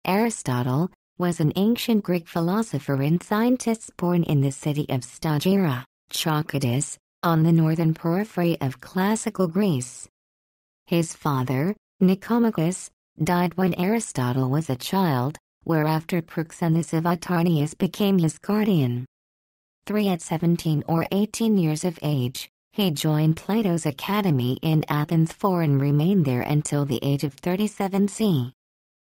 Aristotle was an ancient Greek philosopher and scientist born in the city of Stagira, Chalkidus, on the northern periphery of classical Greece. His father, Nicomachus, died when Aristotle was a child, whereafter Proxenus of Atarneus became his guardian. At 17 or 18 years of age, he joined Plato's academy in Athens and remained there until the age of 37 c.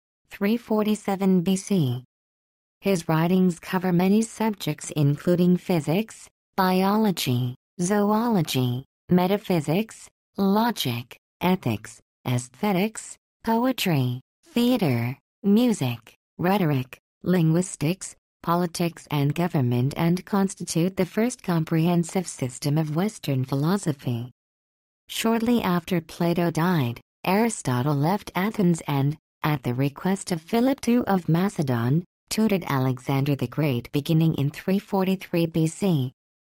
347 BC. His writings cover many subjects including physics, biology, zoology, metaphysics, logic, ethics, aesthetics, poetry, theater, music, rhetoric, linguistics, politics and government, and constitute the first comprehensive system of Western philosophy. Shortly after Plato died, Aristotle left Athens and, at the request of Philip II of Macedon, tutored Alexander the Great beginning in 343 BC.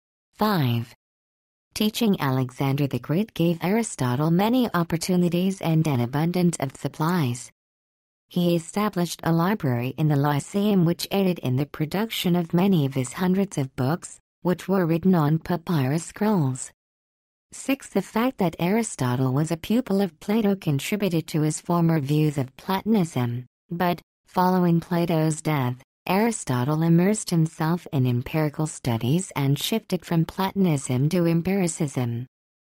5. Teaching Alexander the Great gave Aristotle many opportunities and an abundance of supplies. He established a library in the Lyceum which aided in the production of many of his hundreds of books, which were written on papyrus scrolls. 6. The fact that Aristotle was a pupil of Plato contributed to his former views of Platonism, but, following Plato's death, Aristotle immersed himself in empirical studies and shifted from Platonism to empiricism.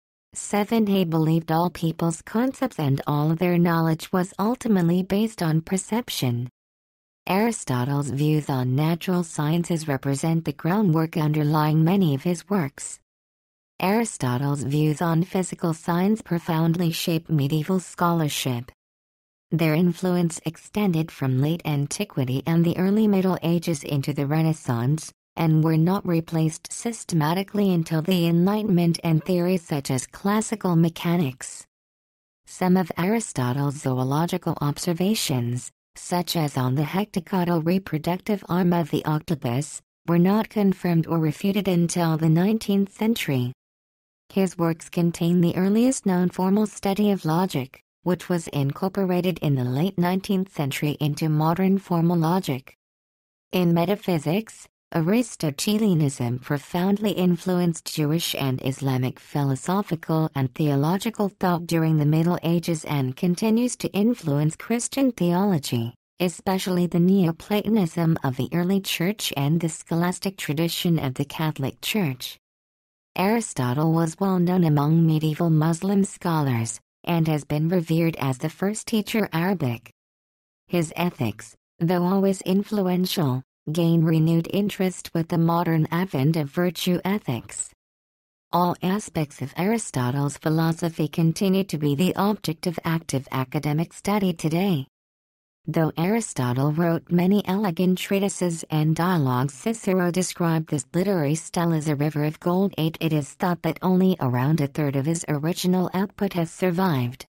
7. He believed all people's concepts and all their knowledge was ultimately based on perception. Aristotle's views on natural sciences represent the groundwork underlying many of his works. Aristotle's views on physical science profoundly shaped medieval scholarship. Their influence extended from late antiquity and the early Middle Ages into the Renaissance, and were not replaced systematically until the Enlightenment and theories such as classical mechanics. Some of Aristotle's zoological observations, such as on the hectocotyle reproductive arm of the octopus, were not confirmed or refuted until the 19th century. His works contain the earliest known formal study of logic, which was incorporated in the late 19th century into modern formal logic. In metaphysics, Aristotelianism profoundly influenced Jewish and Islamic philosophical and theological thought during the Middle Ages and continues to influence Christian theology, especially the Neoplatonism of the early Church and the scholastic tradition of the Catholic Church. Aristotle was well known among medieval Muslim scholars, and has been revered as the first teacher Arabic. His ethics, though always influential, gain renewed interest with the modern advent of virtue ethics. All aspects of Aristotle's philosophy continue to be the object of active academic study today. Though Aristotle wrote many elegant treatises and dialogues, Cicero described this literary style as a river of gold. It is thought that only around a third of his original output has survived.